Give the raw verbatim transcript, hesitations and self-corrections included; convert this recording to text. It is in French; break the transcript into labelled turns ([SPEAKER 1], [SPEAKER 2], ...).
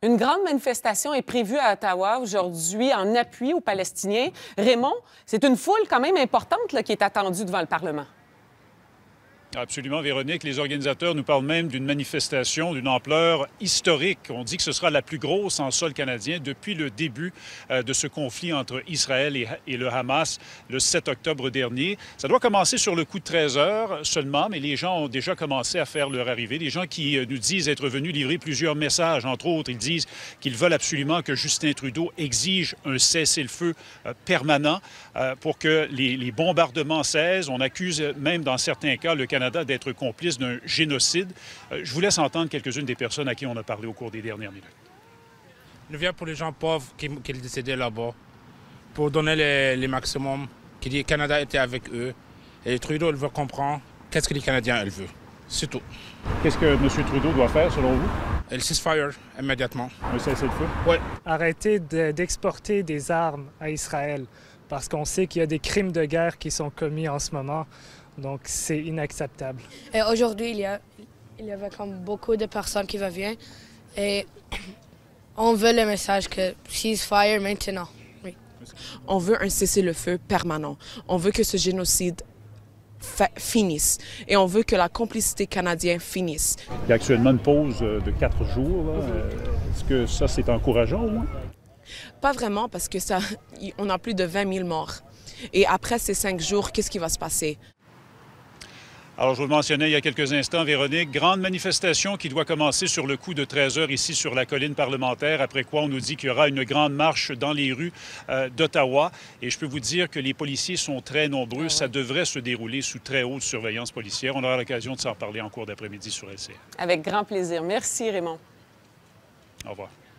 [SPEAKER 1] Une grande manifestation est prévue à Ottawa aujourd'hui en appui aux Palestiniens. Raymond, c'est une foule quand même importante là, qui est attendue devant le Parlement.
[SPEAKER 2] Absolument, Véronique. Les organisateurs nous parlent même d'une manifestation d'une ampleur historique. On dit que ce sera la plus grosse en sol canadien depuis le début euh, de ce conflit entre Israël et, et le Hamas le sept octobre dernier. Ça doit commencer sur le coup de treize heures seulement, mais les gens ont déjà commencé à faire leur arrivée. Des gens qui euh, nous disent être venus livrer plusieurs messages. Entre autres, ils disent qu'ils veulent absolument que Justin Trudeau exige un cessez-le-feu euh, permanent euh, pour que les, les bombardements cessent. On accuse même dans certains cas le Canada d'être complice d'un génocide. Euh, je vous laisse entendre quelques-unes des personnes à qui on a parlé au cours des dernières minutes.
[SPEAKER 3] Je viens pour les gens pauvres qui, qui décédaient là-bas, pour donner les, les maximums, que le Canada était avec eux. Et Trudeau, il veut comprendre qu'est-ce que les Canadiens, elle veut. C'est tout.
[SPEAKER 2] Qu'est-ce que M. Trudeau doit faire, selon vous?
[SPEAKER 3] Le ceasefire, immédiatement.
[SPEAKER 2] Un cessez-le-feu?
[SPEAKER 3] Oui.
[SPEAKER 4] Arrêter de, d'exporter des armes à Israël, parce qu'on sait qu'il y a des crimes de guerre qui sont commis en ce moment. Donc, c'est inacceptable.
[SPEAKER 5] Et aujourd'hui, il y a, il y avait comme beaucoup de personnes qui viennent et on veut le message que ceasefire maintenant. Oui.
[SPEAKER 6] On veut un cessez-le-feu permanent. On veut que ce génocide finisse et on veut que la complicité canadienne finisse.
[SPEAKER 2] Il y a actuellement une pause de quatre jours. Là. Est-ce que ça, c'est encourageant au moins?
[SPEAKER 6] Pas vraiment, parce que ça, on a plus de vingt mille morts. Et après ces cinq jours, qu'est-ce qui va se passer?
[SPEAKER 2] Alors, je vous le mentionnais il y a quelques instants, Véronique, grande manifestation qui doit commencer sur le coup de treize heures ici sur la colline parlementaire, après quoi on nous dit qu'il y aura une grande marche dans les rues euh, d'Ottawa. Et je peux vous dire que les policiers sont très nombreux. Ah ouais. Ça devrait se dérouler sous très haute surveillance policière. On aura l'occasion de s'en reparler en cours d'après-midi sur L C R.
[SPEAKER 1] Avec grand plaisir. Merci, Raymond.
[SPEAKER 2] Au revoir.